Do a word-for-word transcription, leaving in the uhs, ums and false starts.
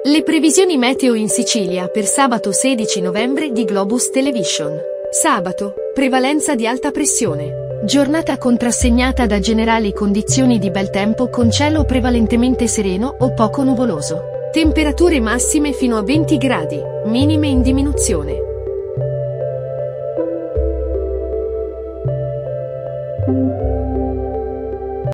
Le previsioni meteo in Sicilia per sabato sedici novembre di Globus Television. Sabato, prevalenza di alta pressione. Giornata contrassegnata da generali condizioni di bel tempo con cielo prevalentemente sereno o poco nuvoloso. Temperature massime fino a venti gradi, minime in diminuzione.